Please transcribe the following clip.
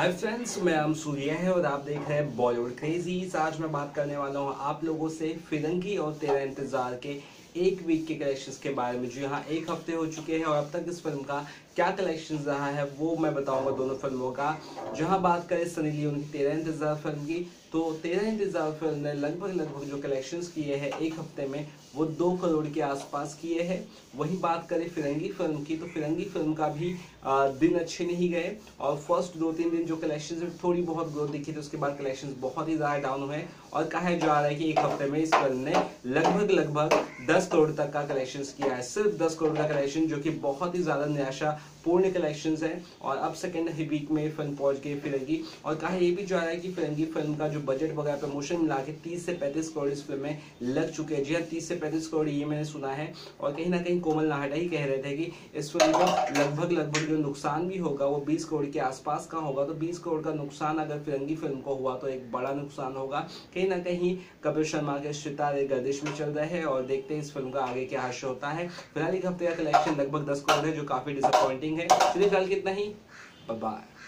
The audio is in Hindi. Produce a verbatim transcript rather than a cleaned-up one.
हाय फ्रेंड्स, मैं आम सूर्या है और आप देख रहे हैं बॉलीवुड क्रेजीज। आज मैं बात करने वाला हूं आप लोगों से फिरंगी और तेरा इंतजार के एक वीक के कलेक्शंस के बारे में। जो यहाँ एक हफ्ते हो चुके हैं और अब तक इस फिल्म का क्या कलेक्शन रहा है वो मैं बताऊंगा दोनों फिल्मों का। जहां बात करें सनी लियोन की तेरा इंतजार फिल्म की, तो तेरा इंतजार फिल्म ने लगभग लगभग जो कलेक्शंस किए हैं एक हफ्ते में वो दो करोड़ के आसपास किए हैं। वहीं बात करें फिरंगी फिल्म की, तो फिरंगी फिल्म का भी आ, दिन अच्छे नहीं गए और फर्स्ट दो तीन दिन जो कलेक्शंस में थोड़ी बहुत ग्रोथ दिखी थी, उसके बाद कलेक्शंस बहुत ही ज्यादा डाउन हुए और कहा जा रहा है कि एक हफ्ते में इस फिल्म ने लगभग लगभग दस करोड़ तक का कलेक्शंस किया है। सिर्फ दस करोड़ का कलेक्शन, जो कि बहुत ही ज्यादा निराशा पूर्ण कलेक्शंस है। और अब सेकंड वीक में फिल्म पहुंच गई फिरंगी और कहा यह भी जा रहा है कि फिरंगी फिल्म का जो बजट वगैरह प्रमोशन मिला के तीस से पैंतीस करोड़ इस फिल्म में लग चुके हैं। जी हाँ, तीस से पैंतीस करोड़ ये मैंने सुना है। और कहीं ना कहीं कोमल नाहटा ही कह रहे थे कि इस फिल्म का लगभग लगभग जो नुकसान भी होगा वो बीस करोड़ के आसपास का होगा। तो बीस करोड़ का नुकसान अगर फिरंगी फिल्म को हुआ तो एक बड़ा नुकसान होगा। कहीं ना कहीं कपिल शर्मा के सितारे गर्दिश में चल रहे हैं और देखते हैं इस फिल्म का आगे क्या हास्य होता है। फिलहाल एक हफ्ते का कलेक्शन लगभग दस करोड़ है, जो काफी डिसअपॉइंटिंग है। चलिए कल कितना ही, बाय बाय।